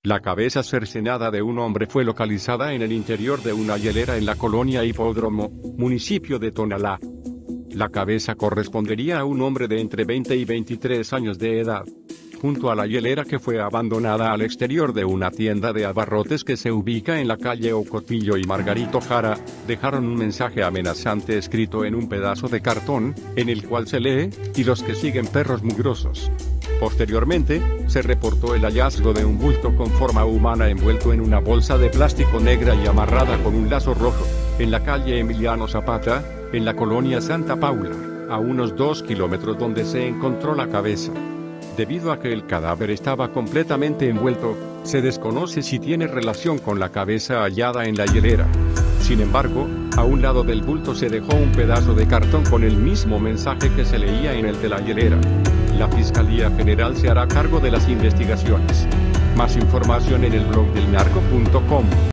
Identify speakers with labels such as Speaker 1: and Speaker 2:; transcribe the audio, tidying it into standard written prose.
Speaker 1: La cabeza cercenada de un hombre fue localizada en el interior de una hielera en la colonia Hipódromo, municipio de Tonalá. La cabeza correspondería a un hombre de entre 20 y 23 años de edad. Junto a la hielera que fue abandonada al exterior de una tienda de abarrotes que se ubica en la calle Ocotillo y Margarito Jara, dejaron un mensaje amenazante escrito en un pedazo de cartón, en el cual se lee: "Y los que siguen perros mugrosos". Posteriormente, se reportó el hallazgo de un bulto con forma humana envuelto en una bolsa de plástico negra y amarrada con un lazo rojo, en la calle Emiliano Zapata, en la colonia Santa Paula, a unos 2 kilómetros donde se encontró la cabeza. Debido a que el cadáver estaba completamente envuelto, se desconoce si tiene relación con la cabeza hallada en la hielera. Sin embargo, a un lado del bulto se dejó un pedazo de cartón con el mismo mensaje que se leía en el de la hielera. La Fiscalía General se hará cargo de las investigaciones. Más información en el blog del narco.com.